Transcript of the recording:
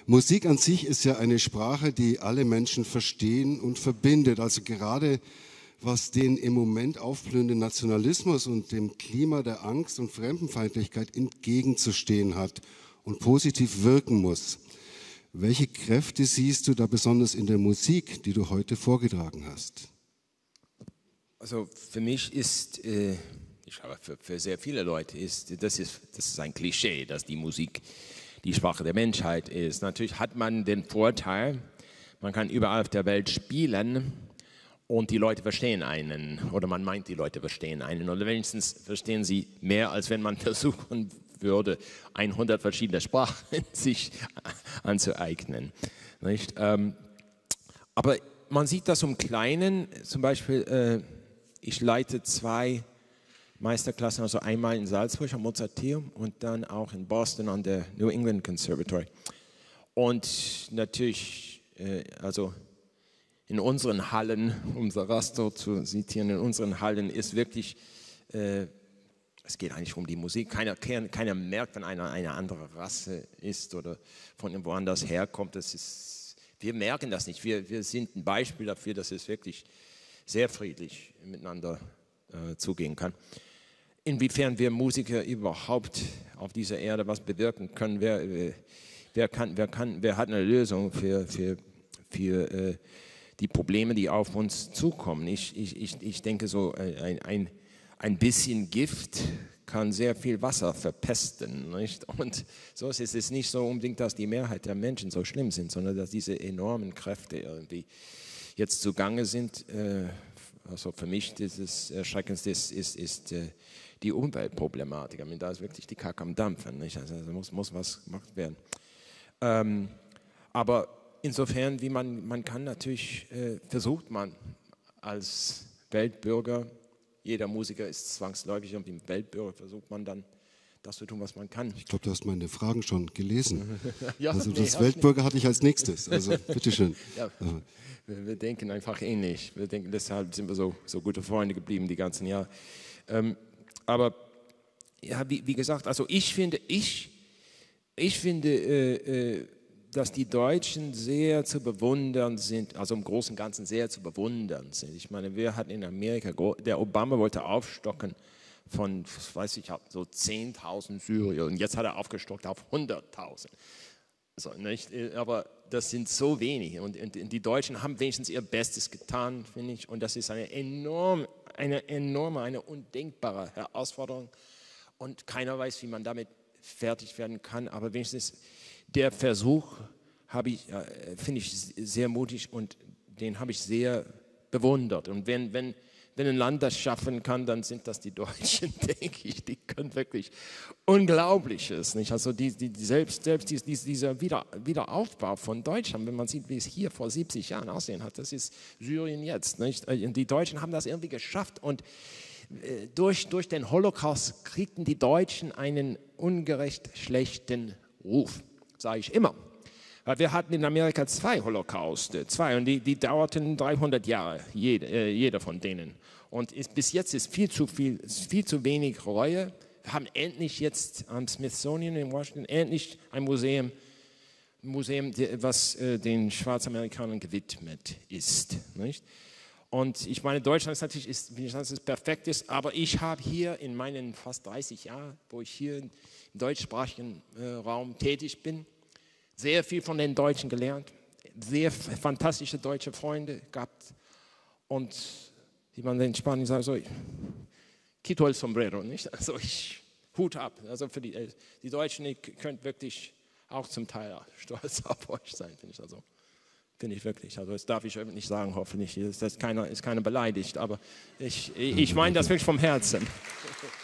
Musik an sich ist ja eine Sprache, die alle Menschen verstehen und verbindet. Also gerade was den im Moment aufblühenden Nationalismus und dem Klima der Angst und Fremdenfeindlichkeit entgegenzustehen hat und positiv wirken muss. Welche Kräfte siehst du da besonders in der Musik, die du heute vorgetragen hast? Also für mich ist, ich glaube für sehr viele Leute das ist ein Klischee, dass die Musik die Sprache der Menschheit ist. Natürlich hat man den Vorteil, man kann überall auf der Welt spielen und die Leute verstehen einen oder man meint, die Leute verstehen einen oder wenigstens verstehen sie mehr, als wenn man versuchen würde, 100 verschiedene Sprachen sich anzueignen. Nicht? Aber man sieht das im Kleinen, zum Beispiel, ich leite 2 Meisterklassen, also einmal in Salzburg am Mozarteum und dann auch in Boston an der New England Conservatory. Und natürlich, also in unseren Hallen, um Sarastro zu zitieren, in unseren Hallen ist wirklich, es geht eigentlich um die Musik. Keiner merkt, wenn einer eine andere Rasse ist oder von woanders herkommt. Wir merken das nicht. Wir sind ein Beispiel dafür, dass es wirklich sehr friedlich miteinander zugehen kann. Inwiefern wir Musiker überhaupt auf dieser Erde was bewirken können, wer hat eine Lösung für die Probleme, die auf uns zukommen. Ich denke, so ein bisschen Gift kann sehr viel Wasser verpesten. Nicht? Und so ist es nicht so unbedingt, dass die Mehrheit der Menschen so schlimm sind, sondern dass diese enormen Kräfte irgendwie jetzt zugange sind. Also für mich das Erschreckendste ist die Umweltproblematik. Ich meine, da ist wirklich die Kacke am Dampfen. Nicht? Also muss was gemacht werden. Aber insofern, wie man kann natürlich, versucht man als Weltbürger, jeder Musiker ist zwangsläufig und wie Weltbürger versucht man dann das zu tun, was man kann. Ich glaube, du hast meine Fragen schon gelesen. Ja, also das Weltbürger hatte ich als nächstes. Also bitteschön. Ja, wir denken einfach ähnlich. Deshalb sind wir so gute Freunde geblieben die ganzen Jahre. Aber ja, wie gesagt, also ich finde, dass die Deutschen sehr zu bewundern sind, also im Großen und Ganzen sehr zu bewundern sind. Ich meine, wir hatten in Amerika, der Obama wollte aufstocken von, weiß ich, so 10.000 Syrier und jetzt hat er aufgestockt auf 100.000. So, nicht? Aber das sind so wenige und die Deutschen haben wenigstens ihr Bestes getan, finde ich, und das ist eine enorme, eine undenkbare Herausforderung und keiner weiß, wie man damit fertig werden kann, aber wenigstens der Versuch finde ich sehr mutig und den habe ich sehr bewundert. Und wenn ein Land das schaffen kann, dann sind das die Deutschen, denke ich. Die können wirklich Unglaubliches. Nicht? Also selbst dieser Wiederaufbau von Deutschland, wenn man sieht, wie es hier vor 70 Jahren aussehen hat, das ist Syrien jetzt. Nicht? Die Deutschen haben das irgendwie geschafft und durch den Holocaust kriegten die Deutschen einen ungerecht schlechten Ruf. Sage ich immer. Weil wir hatten in Amerika 2 Holocauste, und die dauerten 300 Jahre, jeder von denen. Und bis jetzt ist viel zu wenig Reue. Wir haben endlich jetzt am Smithsonian in Washington endlich ein Museum, was den Schwarzamerikanern gewidmet ist. Nicht? Und ich meine, Deutschland ist natürlich perfekt ist, aber ich habe hier in meinen fast 30 Jahren, wo ich hier im deutschsprachigen Raum tätig bin, sehr viel von den Deutschen gelernt, sehr fantastische deutsche Freunde gehabt und wie man in Spanien sagt, so, quito el sombrero, nicht? Also Hut ab. Also für die Deutschen, ihr könnt wirklich auch zum Teil stolz auf euch sein, finde ich. Also finde ich wirklich. Also das darf ich nicht sagen, hoffentlich. Ist keiner beleidigt, aber ich meine das wirklich vom Herzen.